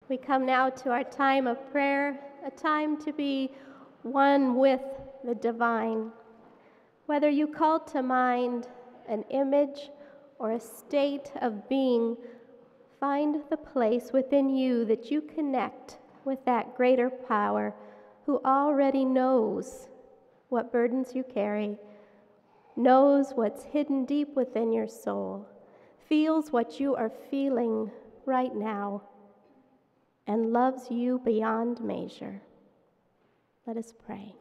We come now to our time of prayer, a time to be one with the divine. Whether you call to mind an image or a state of being, find the place within you that you connect with that greater power who already knows what burdens you carry, knows what's hidden deep within your soul, feels what you are feeling right now, and loves you beyond measure. Let us pray.